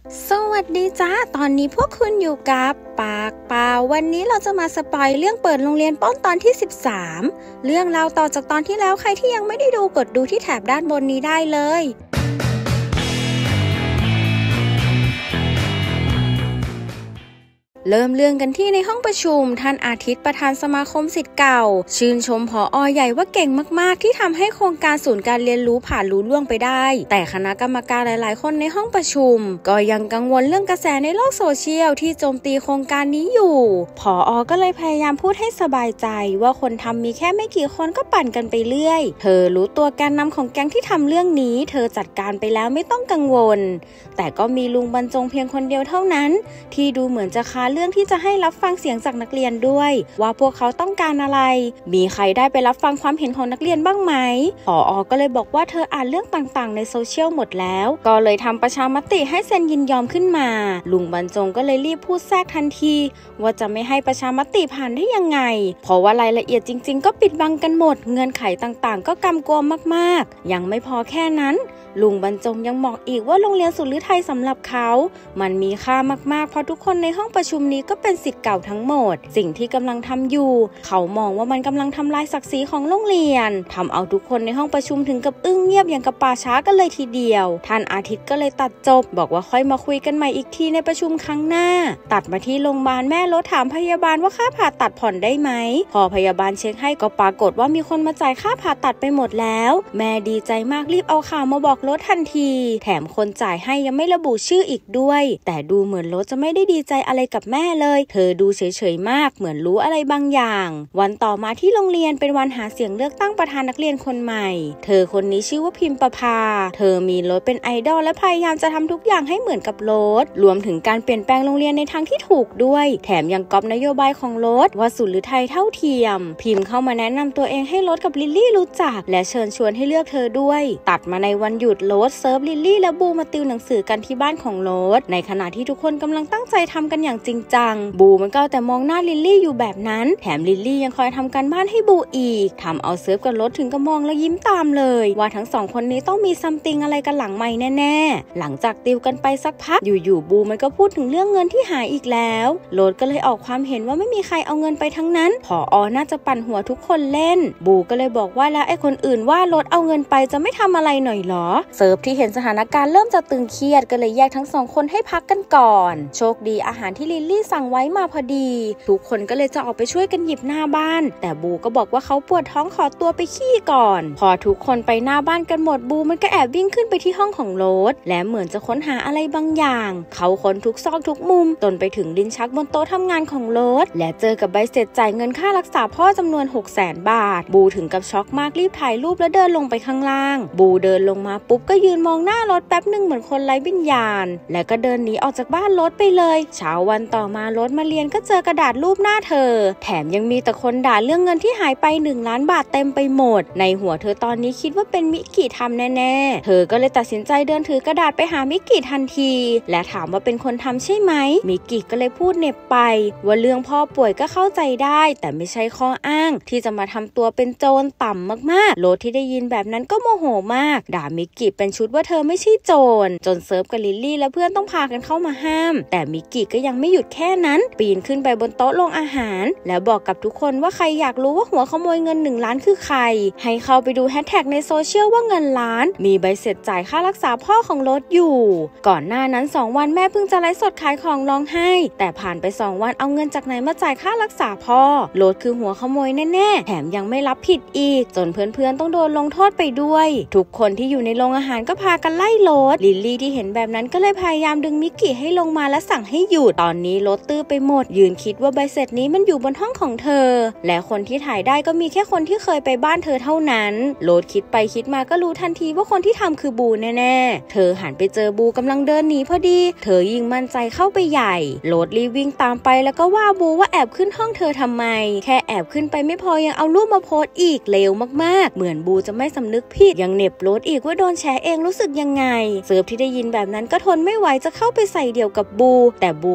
สวัสดีจ้าตอนนี้พวกคุณอยู่กับปากเปล่าวันนี้เราจะมาสปอยเรื่องเปิดโรงเรียนป้นตอนที่13เรื่องราวต่อจากตอนที่แล้วใครที่ยังไม่ได้ดูกดดูที่แถบด้านบนนี้ได้เลยเริ่มเรื่องกันที่ในห้องประชุมท่านอาทิตย์ประธานสมาคมศิษย์เก่าชื่นชมผอ.ใหญ่ว่าเก่งมากๆที่ทำให้โครงการศูนย์การเรียนรู้ผ่านรู้ล่วงไปได้แต่คณะกรรมการหลายๆคนในห้องประชุมก็ยังกังวลเรื่องกระแสในโลกโซเชียลที่โจมตีโครงการนี้อยู่ผอ.ก็เลยพยายามพูดให้สบายใจว่าคนทำมีแค่ไม่กี่คนก็ปั่นกันไปเรื่อยเธอรู้ตัวแกนนำของแก๊งที่ทำเรื่องนี้เธอจัดการไปแล้วไม่ต้องกังวลแต่ก็มีลุงบรรจงเพียงคนเดียวเท่านั้นที่ดูเหมือนจะค้านเรื่องที่จะให้รับฟังเสียงจากนักเรียนด้วยว่าพวกเขาต้องการอะไรมีใครได้ไปรับฟังความเห็นของนักเรียนบ้างไหมผอ.ก็เลยบอกว่าเธออ่านเรื่องต่างๆในโซเชียลหมดแล้วก็เลยทำประชามติให้เซ็นยินยอมขึ้นมาลุงบรรจงก็เลยรีบพูดแทรกทันทีว่าจะไม่ให้ประชามติผ่านได้ยังไงเพราะว่ารายละเอียดจริงๆก็ปิดบังกันหมดเงื่อนไขต่างๆก็กำกวมมากๆยังไม่พอแค่นั้นลุงบรรจงยังบอกอีกว่าโรงเรียนสุฤทัยสำหรับเขามันมีค่ามากๆเพราะทุกคนในห้องประชุมนี้ก็เป็นศิษย์เก่าทั้งหมดสิ่งที่กำลังทำอยู่เขามองว่ามันกำลังทำลายศักดิ์ศรีของโรงเรียนทำเอาทุกคนในห้องประชุมถึงกับอึ้งเงียบอย่างกับป่าช้ากันเลยทีเดียวท่านอาทิตย์ก็เลยตัดจบบอกว่าค่อยมาคุยกันใหม่อีกทีในประชุมครั้งหน้าตัดมาที่โรงพยาบาลแม่รถถามพยาบาลว่าค่าผ่าตัดผ่อนได้ไหมพอพยาบาลเช็คให้ก็ปรากฏว่ามีคนมาจ่ายค่าผ่าตัดไปหมดแล้วแม่ดีใจมากรีบเอาข่าวมาบอกรถทันทีแถมคนจ่ายให้ยังไม่ระบุชื่ออีกด้วยแต่ดูเหมือนรถจะไม่ได้ดีใจอะไรกับแม่เลยเธอดูเฉยๆมากเหมือนรู้อะไรบางอย่างวันต่อมาที่โรงเรียนเป็นวันหาเสียงเลือกตั้งประธานนักเรียนคนใหม่เธอคนนี้ชื่อว่าพิมประภาเธอมีรถเป็นไอดอลและพยายามจะทำทุกอย่างให้เหมือนกับรถรวมถึงการเปลี่ยนแปลงโรงเรียนในทางที่ถูกด้วยแถมยังก๊อปนโยบายของรถว่าสุฤทัยเท่าเทียมพิมเข้ามาแนะนำตัวเองให้รถกับลิลลี่รู้จักและเชิญชวนให้เลือกเธอด้วยตัดมาในวันหยุดรถเซิร์ฟลิลลี่และบูมาติวหนังสือกันที่บ้านของรถในขณะที่ทุกคนกำลังตั้งใจทำกันอย่างจริงจังบูมันก็แต่มองหน้าลิลลี่อยู่แบบนั้นแถมลิลลี่ยังคอยทำการบ้านให้บูอีกทำเอาเซิร์ฟกับรถถึงกับมองแล้วยิ้มตามเลยว่าทั้งสองคนนี้ต้องมีซัมติงอะไรกันหลังไมค์แน่ๆหลังจากติวกันไปสักพักอยู่ๆบูมันก็พูดถึงเรื่องเงินที่หายอีกแล้วรถก็เลยออกความเห็นว่าไม่มีใครเอาเงินไปทั้งนั้นผอ.น่าจะปั่นหัวทุกคนเล่นบูก็เลยบอกว่าแล้วไอ้คนอื่นว่ารถเอาเงินไปจะไม่ทำอะไรหน่อยหรอเซิร์ฟที่เห็นสถานการณ์เริ่มจะตึงเครียดก็เลยแยกทั้งสองคนให้พักกันก่อนโชคดีอาหารที่ลิลลี่สั่งไว้มาพอดีทุกคนก็เลยจะออกไปช่วยกันหยิบหน้าบ้านแต่บูก็บอกว่าเขาปวดท้องขอตัวไปขี้ก่อนพอทุกคนไปหน้าบ้านกันหมดบูมันก็แอบวิ่งขึ้นไปที่ห้องของโรสและเหมือนจะค้นหาอะไรบางอย่างเขาค้นทุกซอกทุกมุมจนไปถึงลิ้นชักบนโต๊ะทำงานของโรสและเจอกับใบเสร็จจ่ายเงินค่ารักษาพ่อจำนวน 600,000 บาทบูถึงกับช็อกมากรีบถ่ายรูปแล้วเดินลงไปข้างล่างบูเดินลงมาปุ๊บก็ยืนมองหน้ารถแป๊บนึงเหมือนคนไร้วิญญาณแล้วก็เดินหนีออกจากบ้านรถไปเลยเช้าวันต่อมารถมาเรียนก็เจอกระดาษรูปหน้าเธอแถมยังมีแต่คนด่าเรื่องเงินที่หายไป1 ล้านบาทเต็มไปหมดในหัวเธอตอนนี้คิดว่าเป็นมิกิทำแน่ๆเธอก็เลยตัดสินใจเดินถือกระดาษไปหามิกิทันทีและถามว่าเป็นคนทำใช่ไหมมิกิก็เลยพูดเหน็บไปว่าเรื่องพ่อป่วยก็เข้าใจได้แต่ไม่ใช่ข้ออ้างที่จะมาทำตัวเป็นโจรต่ำมากๆโรสที่ได้ยินแบบนั้นก็โมโหมากด่ามิกิเป็นชุดว่าเธอไม่ใช่โจรจนเซิร์ฟกับลิลลี่และเพื่อนต้องพากันเข้ามาห้ามแต่มิกิก็ยังไม่หยุดแค่นั้นปีนขึ้นไปบนโต๊ะโรงอาหารแล้วบอกกับทุกคนว่าใครอยากรู้ว่าหัวขโมยเงิน1 ล้านคือใครให้เข้าไปดูแฮชแท็กในโซเชียลว่าเงินล้านมีใบเสร็จจ่ายค่ารักษาพ่อของรถอยู่ก่อนหน้านั้น2 วันแม่เพิ่งจะไลฟ์สดขายของร้องไห้แต่ผ่านไป2 วันเอาเงินจากไหนมาจ่ายค่ารักษาพ่อรถคือหัวขโมยแน่ๆแถมยังไม่รับผิดอีกจนเพื่อนๆต้องโดนลงโทษไปด้วยทุกคนที่อยู่ในโรงอาหารก็พากันไล่รถลิลลี่ที่เห็นแบบนั้นก็เลยพยายามดึงมิกกี้ให้ลงมาและสั่งให้หยุดตอนนี้รถตื้อไปหมดยืนคิดว่าใบเสร็จนี้มันอยู่บนห้องของเธอและคนที่ถ่ายได้ก็มีแค่คนที่เคยไปบ้านเธอเท่านั้นโรสคิดไปคิดมาก็รู้ทันทีว่าคนที่ทำคือบูแน่ๆเธอหันไปเจอบูกำลังเดินหนีพอดีเธอยิ่งมั่นใจเข้าไปใหญ่โรสรีบวิ่งตามไปแล้วก็ว่าบูว่าแอบขึ้นห้องเธอทำไมแค่แอบขึ้นไปไม่พอยังเอารูปมาโพสต์อีกเลวมากๆเหมือนบูจะไม่สำนึกผิดยังเหน็บโรสอีกว่าโดนแฉเองรู้สึกยังไงเซิร์ฟที่ได้ยินแบบนั้นก็ทนไม่ไหวจะเข้าไปใส่เดี่ยวกับบูแต่บูก็ผลักเซิร์ฟ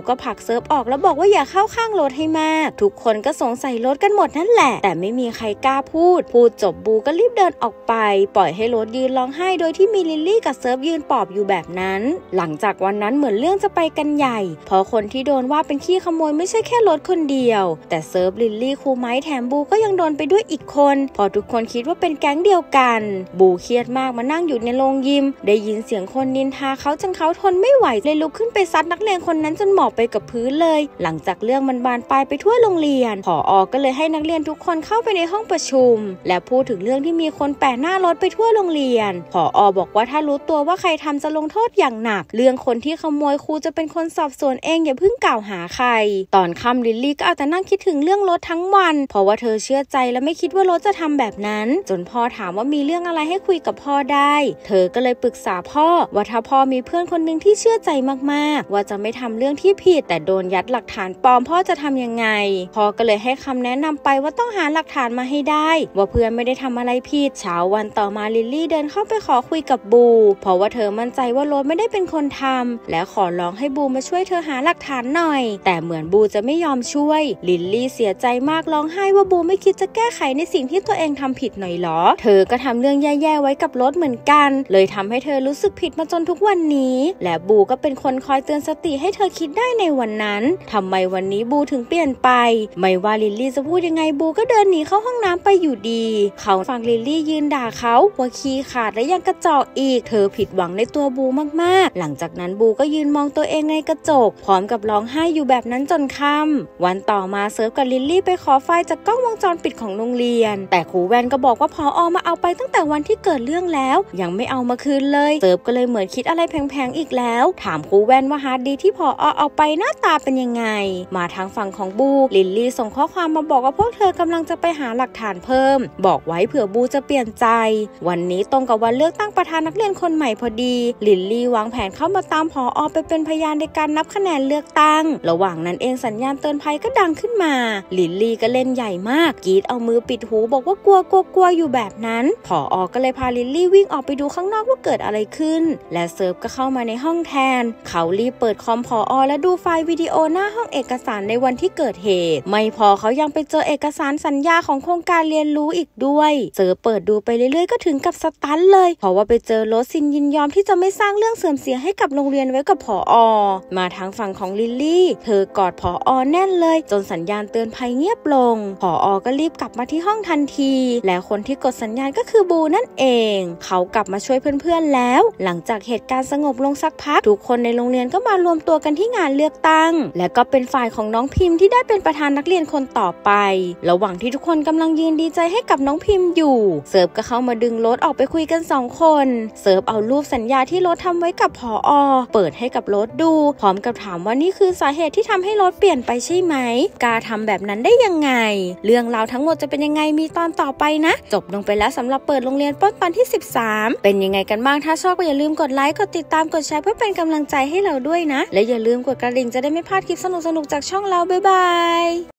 ซิร์ฟออกแล้วบอกว่าอย่าเข้าข้างรถให้มากทุกคนก็สงสัยรถกันหมดนั่นแหละแต่ไม่มีใครกล้าพูดจบบูก็รีบเดินออกไปปล่อยให้รถยืนร้องไห้โดยที่มีลิลลี่กับเซิร์ฟยืนปลอบอยู่แบบนั้นหลังจากวันนั้นเหมือนเรื่องจะไปกันใหญ่เพราะคนที่โดนว่าเป็นขี้ขโมยไม่ใช่แค่รถคนเดียวแต่เซิร์ฟลิลลี่ครูไม้แถมบูก็ยังโดนไปด้วยอีกคนพอทุกคนคิดว่าเป็นแก๊งเดียวกันบูเครียดมากมานั่งอยู่ในโรงยิมได้ยินเสียงคนนินทาเขาจนเขาทนไม่ไหวเลยลุกขึ้นไปซัดนักเรียนคนนั้นจนหมอบไปกับพื้นเลยหลังจากเรื่องมันบานปลายไปทั่วโรงเรียนผอ.ก็เลยให้นักเรียนทุกคนเข้าไปในห้องประชุมและพูดถึงเรื่องที่มีคนแปะหน้ารถไปทั่วโรงเรียนผอ.บอกว่าถ้ารู้ตัวว่าใครทำจะลงโทษอย่างหนักเรื่องคนที่ขโมยครูจะเป็นคนสอบสวนเองอย่าเพิ่งกล่าวหาใครตอนค่ำลิลลี่ก็เอาแต่นั่งคิดถึงเรื่องรถทั้งวันเพราะว่าเธอเชื่อใจและไม่คิดว่ารถจะทำแบบนั้นจนพ่อถามว่ามีเรื่องอะไรให้คุยกับพ่อได้เธอก็เลยปรึกษาพ่อว่าถ้าพ่อมีเพื่อนคนหนึ่งที่เชื่อใจมากๆว่าจะไม่ทำเรื่องที่ผิดแต่โดนยัดหลักฐานปลอมพ่อจะทำยังไงพ่อก็เลยให้คำแนะนำไปว่าต้องหาหลักฐานมาให้ได้ว่าเพื่อนไม่ได้ทำอะไรผิดเช้าวันต่อมาลิลลี่เดินเข้าไปขอคุยกับบูเพราะว่าเธอมั่นใจว่าโรสไม่ได้เป็นคนทำและขอร้องให้บูมาช่วยเธอหาหลักฐานหน่อยแต่เหมือนบูจะไม่ยอมช่วยลิลลี่เสียใจมากร้องไห้ว่าบูไม่คิดจะแก้ไขในสิ่งที่ตัวเองทำผิดหน่อยหรอเธอก็ทำเรื่องแย่ๆไว้กับโรสเหมือนกันเลยทำให้เธอรู้สึกผิดมาจนทุกวันนี้และบูก็เป็นคนคอยเตือนสติให้เธอคิดได้ในวันนั้นทำไมวันนี้บูถึงเปลี่ยนไปไม่ว่าลิลลี่จะพูดยังไงบูก็เดินหนีเข้าห้องน้ำไปอยู่ดีเขาฟังลิลลี่ยืนด่าเขาว่าขี้ขาดและยังกระจอกอีกเธอผิดหวังในตัวบูมากๆหลังจากนั้นบูก็ยืนมองตัวเองในกระจกพร้อมกับร้องไห้อยู่แบบนั้นจนค่ำวันต่อมาเซิร์ฟกับลิลลี่ไปขอไฟล์จากกล้องวงจรปิดของโรงเรียนแต่ครูแวนก็บอกว่าผอ.มาเอาไปตั้งแต่วันที่เกิดเรื่องแล้วยังไม่เอามาคืนเลยเซิร์ฟก็เลยเหมือนคิดอะไรแพงๆอีกแล้วถามครูแวนว่าฮาร์ดดิสก์ที่ผอ.เอาไปหน้าตาเป็นยังไงมาทางฝั่งของบูลิลลี่ส่งข้อความมาบอกว่าพวกเธอกำลังจะไปหาหลักฐานเพิ่มบอกไว้เผื่อบูจะเปลี่ยนใจวันนี้ตรงกับวันเลือกตั้งประธานนักเรียนคนใหม่พอดีลิลลี่วางแผนเข้ามาตามผอ.ไปเป็นพยานในการนับคะแนนเลือกตั้งระหว่างนั้นเองสัญญาณเตือนภัยก็ดังขึ้นมาลิลลี่ก็เล่นใหญ่มากกรีดเอามือปิดหูบอกว่ากลัวอยู่แบบนั้นผอ.ก็เลยพาลิลลี่วิ่งออกไปดูข้างนอกว่าเกิดอะไรขึ้นและเซิร์ฟก็เข้ามาในห้องแทนเขารีบเปิดคอมผอ.และดูไฟล์วิดีโอหน้าห้องเอกสารในวันที่เกิดเหตุไม่พอเขายังไปเจอเอกสารสัญญาของโครงการเรียนรู้อีกด้วยเซิร์ฟเปิดดูไปเรื่อยๆก็ถึงกับสตันเลยเพราะว่าไปเจอโรสซินยินยอมที่จะไม่สร้างเรื่องเสื่อมเสียให้กับโรงเรียนไว้กับผอ.มาทางฝั่งของลิลลี่เธอกอดผอ.แน่นเลยจนสัญญาณเตือนภัยเงียบลงผอ.ก็รีบกลับมาที่ห้องทันทีและคนที่กดสัญญาณก็คือบูนั่นเองเขากลับมาช่วยเพื่อนๆแล้วหลังจากเหตุการณ์สงบลงสักพักทุกคนในโรงเรียนก็มารวมตัวกันที่งานเลือกตั้งและก็เป็นฝ่ายของน้องพิมพ์ที่ได้เป็นประธานนักเรียนคนต่อไประหว่างที่ทุกคนกำลังยืนดีใจให้กับน้องพิมพ์อยู่เซิร์ฟก็เข้ามาดึงโรสออกไปคุยกัน2คนเซิร์ฟเอารูปสัญญาที่โรสทำไว้กับผอ.เปิดให้กับโรสดูพร้อมกับถามว่านี่คือสาเหตุที่ทำให้โรสเปลี่ยนไปใช่ไหมกล้าทำแบบนั้นได้ยังไงเรื่องราวทั้งหมดจะเป็นยังไงมีตอนต่อไปนะจบลงไปแล้วสำหรับเปิดโรงเรียนปล้นตอนที่13เป็นยังไงกันบ้างถ้าชอบก็อย่าลืมกดไลค์กดติดตามกดแชร์เพื่อเป็นกำลังใจให้เราด้วยนะและอย่าลืมกดกระดิ่งจะได้ไม่พลาดคลิปสนุกๆจากช่องเราบ๊ายบาย